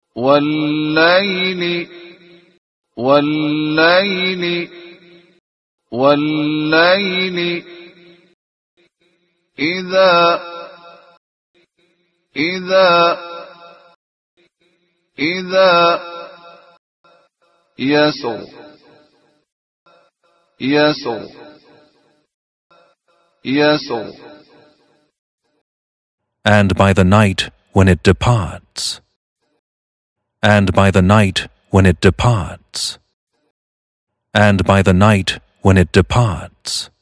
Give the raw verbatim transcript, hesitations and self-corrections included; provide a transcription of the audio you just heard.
والليل والليل والليل إذا إذا إذا يسر يسر يسر. And by the night when it departs. And by the night when it departs. And by the night when it departs.